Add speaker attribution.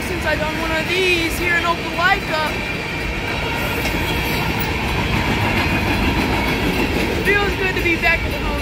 Speaker 1: while since I've done one of these here in Opelika. Feels good to be back at home.